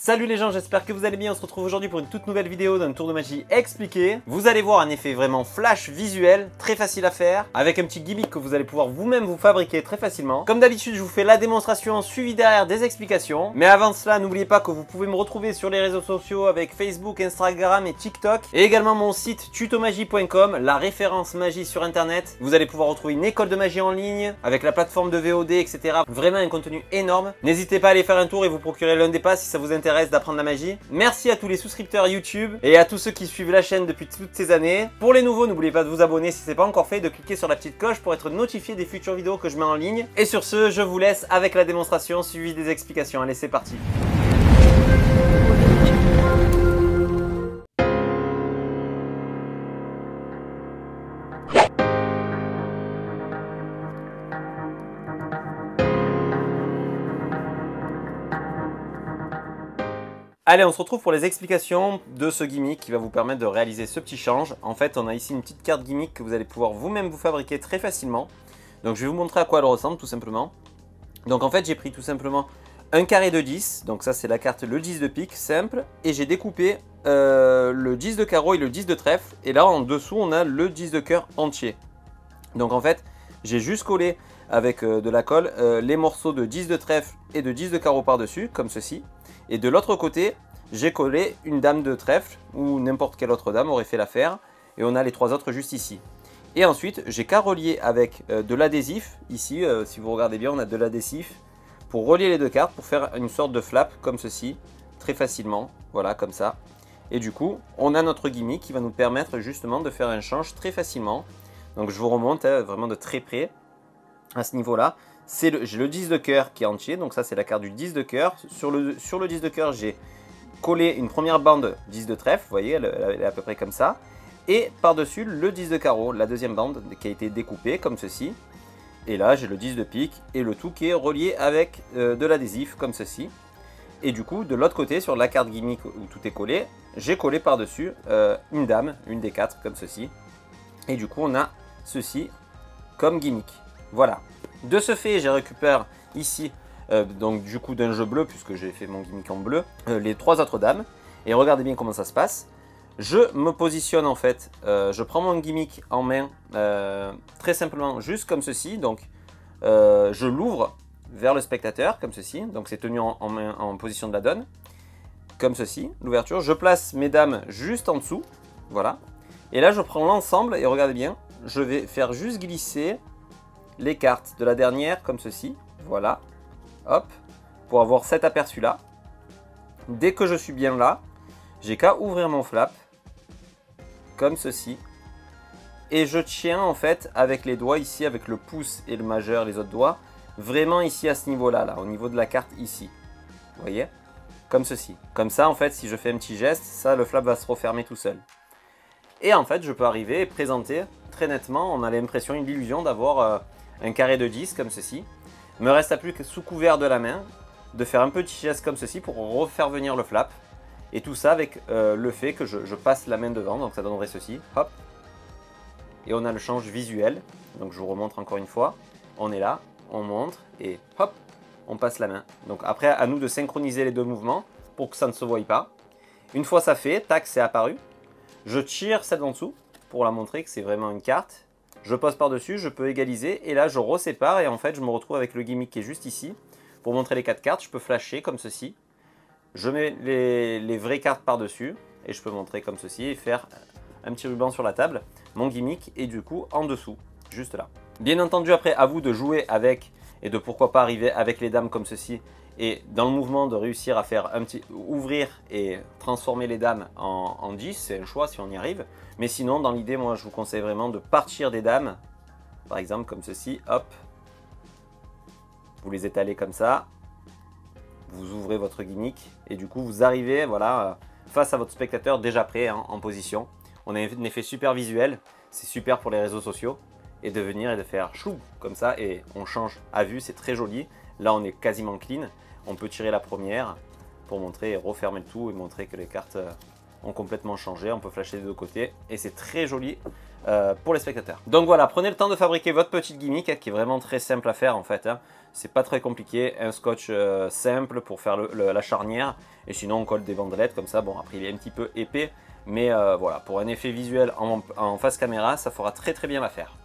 Salut les gens, j'espère que vous allez bien. On se retrouve aujourd'hui pour une toute nouvelle vidéo d'un tour de magie expliqué. Vous allez voir un effet vraiment flash visuel, très facile à faire, avec un petit gimmick que vous allez pouvoir vous-même vous fabriquer très facilement. Comme d'habitude, je vous fais la démonstration suivie derrière des explications. Mais avant cela, n'oubliez pas que vous pouvez me retrouver sur les réseaux sociaux avec Facebook, Instagram et TikTok. Et également mon site tutomagie.com, la référence magie sur internet. Vous allez pouvoir retrouver une école de magie en ligne avec la plateforme de VOD, etc. Vraiment un contenu énorme. N'hésitez pas à aller faire un tour et vous procurer l'un des passes si ça vous intéresse d'apprendre la magie. Merci à tous les souscripteurs YouTube et à tous ceux qui suivent la chaîne depuis toutes ces années. Pour les nouveaux, n'oubliez pas de vous abonner si ce n'est pas encore fait, de cliquer sur la petite cloche pour être notifié des futures vidéos que je mets en ligne. Et sur ce, je vous laisse avec la démonstration suivie des explications. Allez, c'est parti. Allez, on se retrouve pour les explications de ce gimmick qui va vous permettre de réaliser ce petit change. En fait, on a ici une petite carte gimmick que vous allez pouvoir vous-même vous fabriquer très facilement. Donc, je vais vous montrer à quoi elle ressemble tout simplement. Donc, en fait, j'ai pris tout simplement un carré de 10. Donc, ça, c'est la carte le 10 de pique, simple. Et j'ai découpé le 10 de carreau et le 10 de trèfle. Et là, en dessous, on a le 10 de cœur entier. Donc, en fait, j'ai juste collé avec de la colle les morceaux de 10 de trèfle et de 10 de carreau par-dessus, comme ceci. Et de l'autre côté, j'ai collé une dame de trèfle ou n'importe quelle autre dame aurait fait l'affaire. Et on a les trois autres juste ici. Et ensuite, j'ai qu'à relier avec de l'adhésif. Ici, si vous regardez bien, on a de l'adhésif pour relier les deux cartes, pour faire une sorte de flap comme ceci, très facilement. Voilà, comme ça. Et du coup, on a notre gimmick qui va nous permettre justement de faire un change très facilement. Donc je vous remonte vraiment de très près à ce niveau-là. J'ai le 10 de cœur qui est entier, donc ça c'est la carte du 10 de cœur. Sur le 10 de cœur, j'ai collé une première bande 10 de trèfle, vous voyez, elle est à peu près comme ça. Et par-dessus, le 10 de carreau, la deuxième bande qui a été découpée comme ceci. Et là, j'ai le 10 de pique et le tout qui est relié avec de l'adhésif comme ceci. Et du coup, de l'autre côté, sur la carte gimmick où tout est collé, j'ai collé par-dessus une dame, une des quatre comme ceci. Et du coup, on a ceci comme gimmick. Voilà. De ce fait, j'ai récupéré ici, donc du coup d'un jeu bleu, puisque j'ai fait mon gimmick en bleu, les trois autres dames. Et regardez bien comment ça se passe. Je me positionne en fait, je prends mon gimmick en main, très simplement, juste comme ceci. Donc, je l'ouvre vers le spectateur, comme ceci. Donc, c'est tenu en position de la donne, comme ceci, l'ouverture. Je place mes dames juste en dessous, voilà. Et là, je prends l'ensemble, et regardez bien, je vais faire juste glisser les cartes de la dernière comme ceci, voilà, hop, pour avoir cet aperçu là. Dès que je suis bien là, j'ai qu'à ouvrir mon flap, comme ceci, et je tiens en fait avec les doigts ici, avec le pouce et le majeur, les autres doigts, vraiment ici à ce niveau-là, là, au niveau de la carte ici, vous voyez, comme ceci. Comme ça en fait, si je fais un petit geste, ça le flap va se refermer tout seul. Et en fait, je peux arriver et présenter très nettement, on a l'impression, l'illusion d'avoir un carré de 10 comme ceci. Il me reste à plus que sous couvert de la main de faire un petit geste comme ceci pour refaire venir le flap. Et tout ça avec le fait que je passe la main devant, donc ça donnerait ceci, hop. Et on a le change visuel, donc je vous remontre encore une fois. On est là, on montre et hop, on passe la main. Donc après, à nous de synchroniser les deux mouvements pour que ça ne se voie pas. Une fois ça fait, tac, c'est apparu. Je tire celle d'en dessous pour la montrer que c'est vraiment une carte. Je pose par-dessus, je peux égaliser et là je resépare et en fait je me retrouve avec le gimmick qui est juste ici. Pour montrer les 4 cartes, je peux flasher comme ceci. Je mets les vraies cartes par-dessus et je peux montrer comme ceci et faire un petit ruban sur la table. Mon gimmick est du coup en dessous, juste là. Bien entendu, après à vous de jouer avec et de pourquoi pas arriver avec les dames comme ceci et dans le mouvement de réussir à faire un petit ouvrir et transformer les dames en 10, c'est un choix si on y arrive. Mais sinon, dans l'idée, moi je vous conseille vraiment de partir des dames, par exemple comme ceci, hop. Vous les étalez comme ça, vous ouvrez votre gimmick et du coup vous arrivez voilà, face à votre spectateur déjà prêt hein, en position. On a un effet super visuel, c'est super pour les réseaux sociaux et de venir et de faire chou comme ça et on change à vue, c'est très joli. Là on est quasiment clean, on peut tirer la première pour montrer et refermer le tout et montrer que les cartes ont complètement changé. On peut flasher des deux côtés et c'est très joli pour les spectateurs. Donc voilà, prenez le temps de fabriquer votre petite gimmick qui est vraiment très simple à faire en fait. C'est pas très compliqué, un scotch simple pour faire la charnière et sinon on colle des bandelettes comme ça. Bon après il est un petit peu épais mais voilà, pour un effet visuel en face caméra ça fera très bien l'affaire.